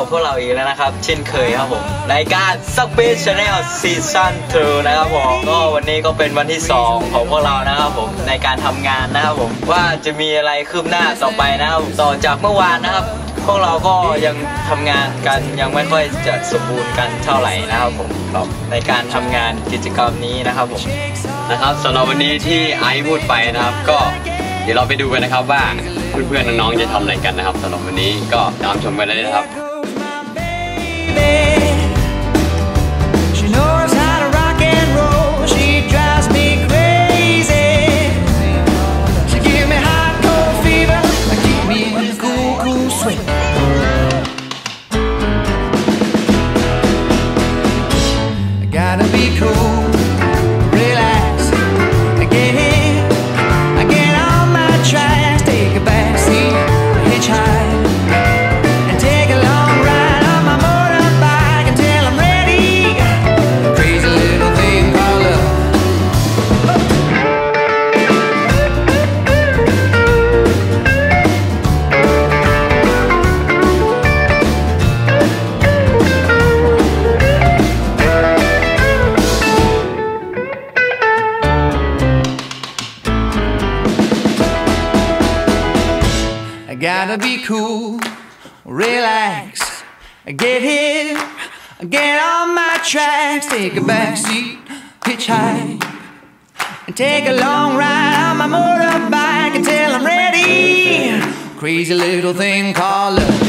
พวกเราอีกแล้วนะครับเช่นเคยครับผมรายการ Space Channel Season 2นะครับผมก็วันนี้ก็เป็นวันที่2ของพวกเรานะครับผมในการทำงานนะครับผมว่าจะมีอะไรคืบหน้าต่อไปนะครับต่อจากเมื่อวานนะครับพวกเราก็ยังทำงานกันยังไม่ค่อยจะสมบูรณ์กันเท่าไหร่นะครับผมครับในการทำงานกิจกรรมนี้นะครับผมนะครับสำหรับวันนี้ที่ไอซ์พูดไปนะครับก็เดี๋ยวเราไปดูกันนะครับว่าเพื่อนๆน้องๆจะทำอะไรกันนะครับสำหรับวันนี้ก็ตามชมกันเลยนะครับ Gotta be cool, relax, get hip, get on my tracks, take a backseat, hitchhike, and take a long ride on my motorbike until I'm ready. Crazy little thing called love.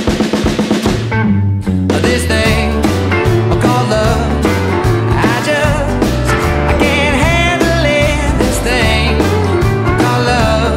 This thing called love. I can't handle it. This thing called love.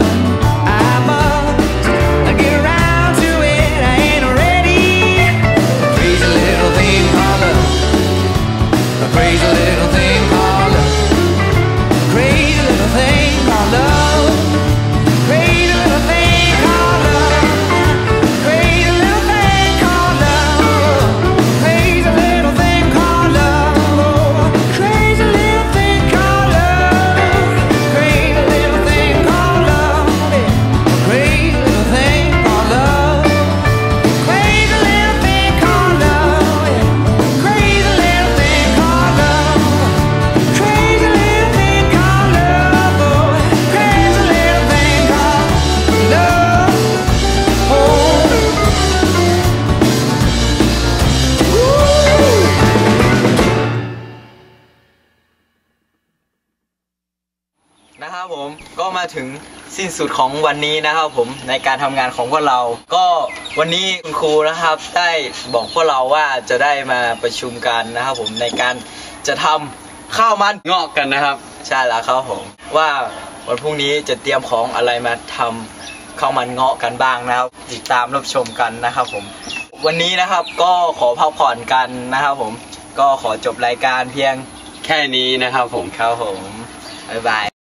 Crazy little thing called love. Crazy little thing called love. Crazy little thing called love. Crazy little thing called love. Crazy little thing called love. Crazy little thing called love. Crazy little thing called love. Crazy little thing called love. Crazy little thing called love. Crazy little thing called love. Crazy little thing called love. Crazy little thing called love. Oh. นะครับผมก็มาถึงสิ้นสุดของวันนี้นะครับผมในการทำงานของพวกเราก็วันนี้คุณครูนะครับได้บอกพวกเราว่าจะได้มาประชุมกันนะครับผมในการจะทำข้าวมันงอกกันนะครับใช่แล้วครับผมว่าวันพรุ่งนี้จะเตรียมของอะไรมาทำข้าวมันเงาะกันบ้างนะครับติดตามรับชมกันนะครับผมวันนี้นะครับก็ขอพักผ่อนกันนะครับผมก็ขอจบรายการเพียงแค่นี้นะครับผมครับผมบ๊ายบาย